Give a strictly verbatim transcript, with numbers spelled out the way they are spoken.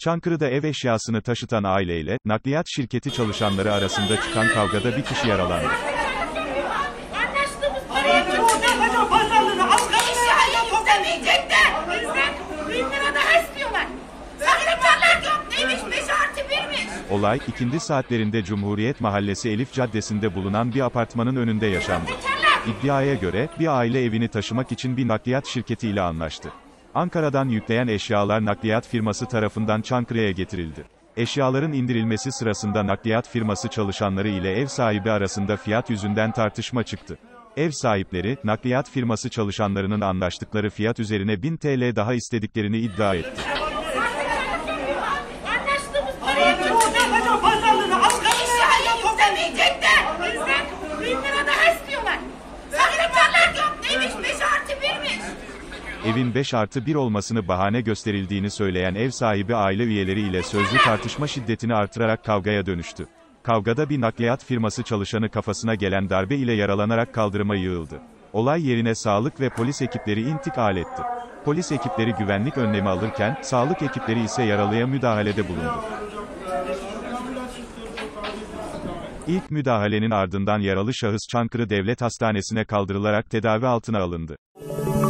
Çankırı'da ev eşyasını taşıtan aileyle, nakliyat şirketi çalışanları arasında çıkan kavgada bir kişi yaralandı. Anlaştığımız parayı tutacak pazarlığını asgari eşyayı yüklemeyecek de bizden bin lira daha istiyorlar. Saklıklarlar yok neymiş beş artı birmiş. Olay, ikindi saatlerinde Cumhuriyet Mahallesi Elif Caddesi'nde bulunan bir apartmanın önünde yaşandı. İddiaya göre, bir aile evini taşımak için bir nakliyat şirketiyle anlaştı. Ankara'dan yükleyen eşyalar nakliyat firması tarafından Çankırı'ya getirildi. Eşyaların indirilmesi sırasında nakliyat firması çalışanları ile ev sahibi arasında fiyat yüzünden tartışma çıktı. Ev sahipleri, nakliyat firması çalışanlarının anlaştıkları fiyat üzerine bin TL daha istediklerini iddia etti. Anlaştığımız parayı tutacak pazarlığını asgari eşyayı yüklemeyecek de bizden bin lira daha istiyorlar. Saklıklarlar yok neymiş beş artı birmiş. Evin beş artı bir olmasını bahane gösterildiğini söyleyen ev sahibi aile üyeleri ile sözlü tartışma şiddetini artırarak kavgaya dönüştü. Kavgada bir nakliyat firması çalışanı kafasına gelen darbe ile yaralanarak kaldırıma yığıldı. Olay yerine sağlık ve polis ekipleri intikal etti. Polis ekipleri güvenlik önlemi alırken, sağlık ekipleri ise yaralıya müdahalede bulundu. İlk müdahalenin ardından yaralı şahıs Çankırı Devlet Hastanesi'ne kaldırılarak tedavi altına alındı.